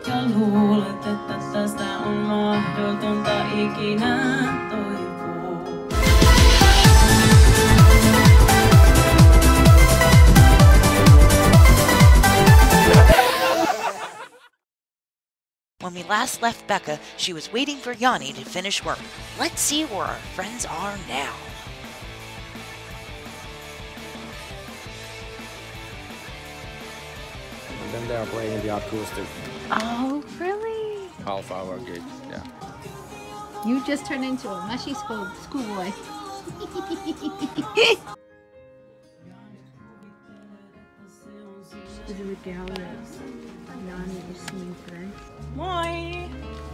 ja luulet, että tästä on mahdotonta ikinä toipua. When we last left Beka, she was waiting for Jani to finish work. Let's see where our friends are now. And then they are playing the acoustic. Oh, really? Half-hour gig, yeah. You just turned into a mushy schoolboy. This is the gal that Jani is seeing today. Moi!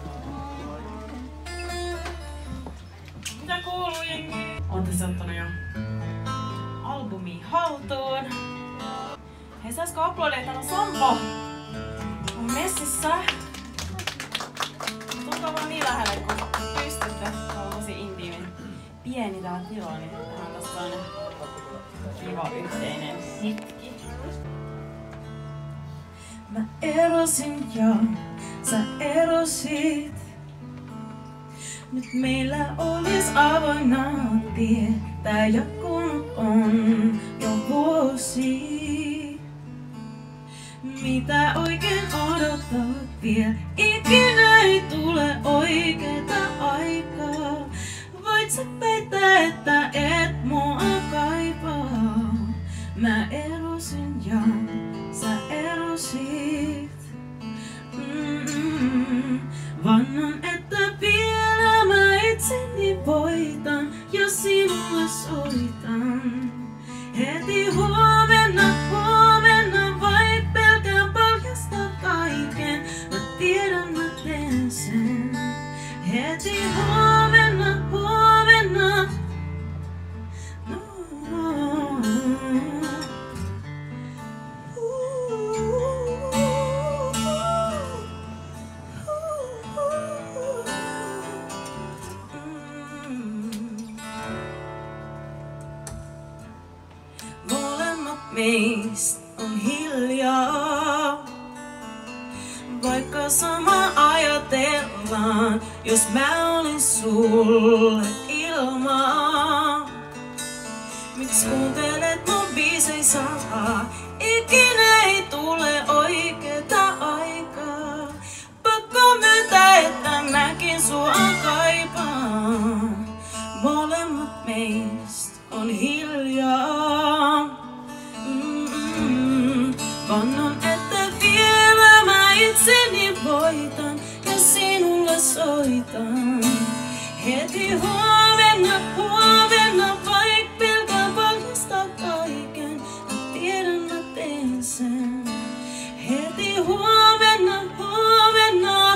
Mitä kuuluu, jengi? Oon tässä ottanut jo albumi haltuun. Hei, saisiko uploadia? Täällä on Sampo mun messissä. Tulkaa vaan niin lähelle kun pystytte. Tää on tosi intiimin pieni tää tila, niin tähän on tossa kiva yhteinen hetki. Mä erosin ja sä erosit. Nyt meillä olis avoinna tie. Tää jatkunut on jo vuosi. Mitä oikein odotat vielä? Ikinä ei tule oikeeta aikaa. Voit sä peittää, että et mua kaipaa. Mä erosin ja sä erosit. Vannon, että vielä mä itseni voitan, jos sinulle soitan. Heti huomenna, huomenna, vaik pelkään paljastaa kaiken. Mä tiedän, mä teen sen. Heti huomenna, huomenna. Meist on hiljaa, vaikka sama ajatellaan, jos mä olin sulle ilmaa. Miks kuuntelet mun biisei salaa? Ikinä ei tule oikeeta aikaa. Pakko myöntää, että mäkin sua kaipaan. Molemmat meist on hiljaa. Vannon, että vielä mä itseni voitan ja sinulle soitan. Heti huomenna, huomenna, vaik pelkään paljastaa kaiken. Mä tiedän, mä teen sen. Heti huomenna, huomenna.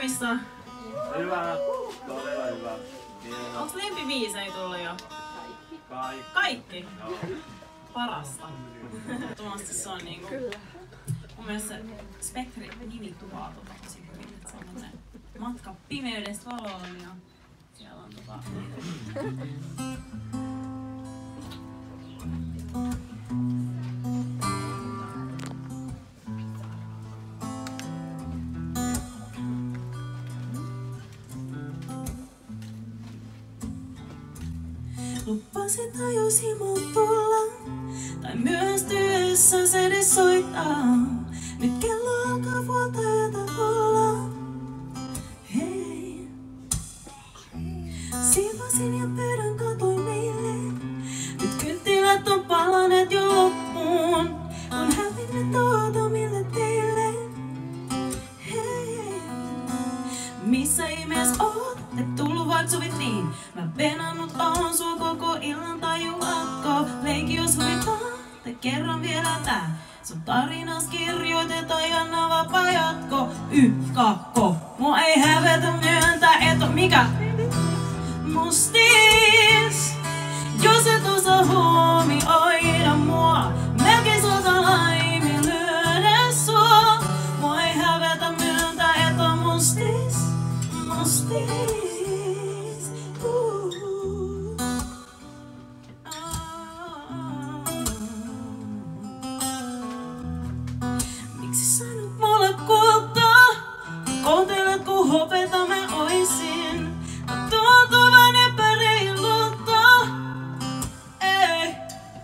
Hyvä, todella hyvä. Onks lempibiisejä tullut jo? Kaikki. Parasta. Ehdottomasti se on niinku... Mun mielestä se Spektri nimi kuvaa tosi hyvin, että se on se matka pimeydestä valoon ja siellä on Lupasit ajosi mut tulla, tai myöstyessä se edes soittaa. Nyt kello alkaa puolta yötä olla. Hei. Siivosin ja pöydän katoin meille. Nyt kynttilät on palaneet jo loppuun. On hävinnyt tuotomille teille. Hei. Missä ihmeessä oot? Et tullu vaik sovittiin. Mä penannut oon sua koko illan tajuatko. Leiki jos huvittaa, te kerran vielä tää. Sun tarinas kirjoitetaan Janna vapaa jatko. Kakko. Mua ei hävetä myöntää, et oo mikä mustis. Jos et osaa huomioida mua, melkein saata laiminlyödä sua. Mua ei hävetä myöntää, et oo mustis. Mustis. Hopeta mä oisin, mut tuntuu vaan epäreilulta. Ei.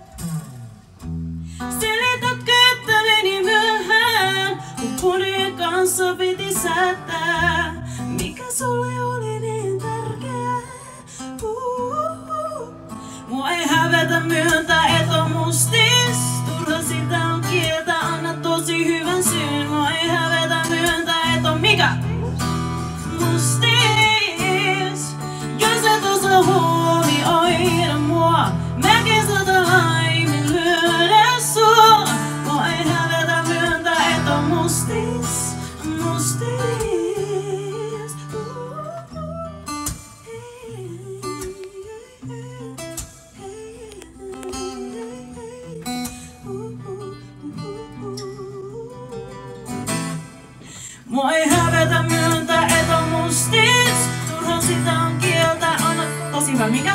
Selitätkö, että meni myöhään, kun punien kanssa piti säätää? Mikä sulle oli niin tärkeää? Mua ei hävetä myöntää, et on mustis. Turha sitä on kieltä, anna tosi hyvän syyn. Mua ei hävetä myöntää, et on mikä mustis. Jos et osaa huomioida mua, melkein saata laiminlyödä sua. Mua ei hävetä myöntää, et on mustis. Mustis. Mua ei hävetä myöntää, et on mustis. Turha sitä on kieltä, anna tosi hyvä, mikä?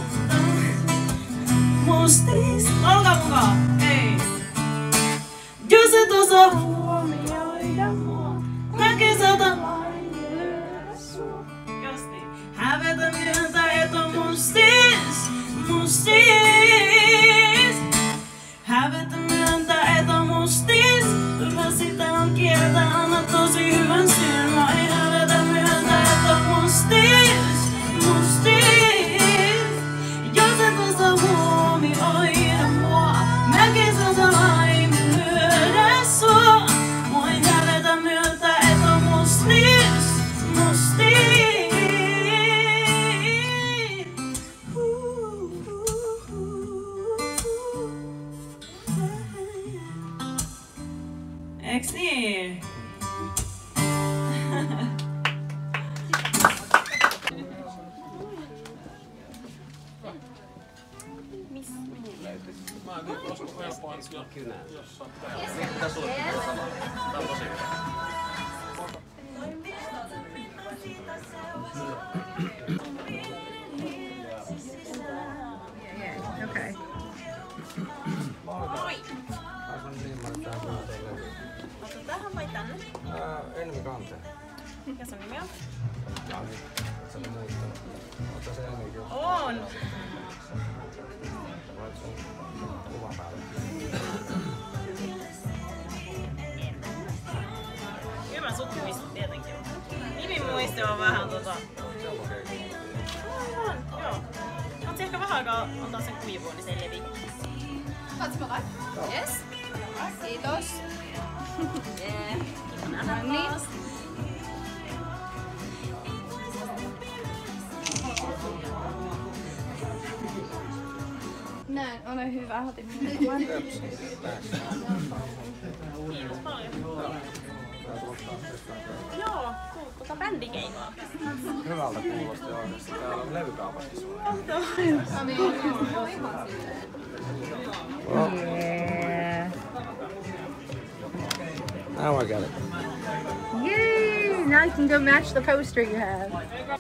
Mustis. Olkaa mukaan, ei. Jos et osaa huomioida mua, melkein saata laiminlyödä sua. Justiin. Hävetä myöntää, et on mustis. Mustis. Hävetä myöntää, et on mustis. Turha sitä on kieltä, anna tosi hyvän syyn. Mua ei hävetä myöntää, et on mustis. Mustis. Jos et osaa huomioida mua, melkein saata laiminlyödä sua. Mua ei hävetä myöntää, et on mustis. Mustis. Eiks niin? Okay. Tähän vai tänne? Enemmän kanteen. Mikä sun nimi on? Jani. Sä oot muistanut. Ootko se ennenkin? On! Voit sun kuvan päälle. Hyvä sukkumista tietenkin on. Nimi muisti on vähän Aivan, joo. Ootko ehkä vähän aikaa antaa sen kuivua, niin se ei levi. Ootko mä vai? Yes. Kiitos. No niin. Näin, ole hyvä. Otin minun. Kiitos paljon. Joo, bändikeikalla. Hyvältä kuulosti oikeesti. Täällä on levykaupaskin sulla. Yeah. Now I get it. Yay! Now you can go match the poster you have.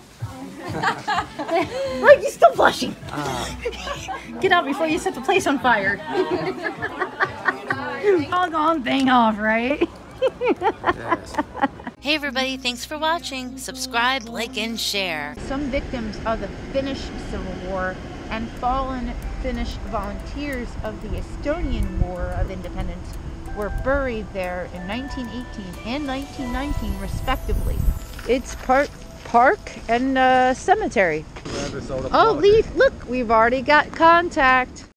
Look, you're still blushing. Get out before you set the place on fire. Doggone thing off, right? Yes. Hey everybody, thanks for watching. Subscribe, like, and share. Some victims of the Finnish Civil War and fallen Finnish volunteers of the Estonian War of Independence were buried there in 1918 and 1919 respectively. It's park and cemetery. Oh, look, we've already got contact.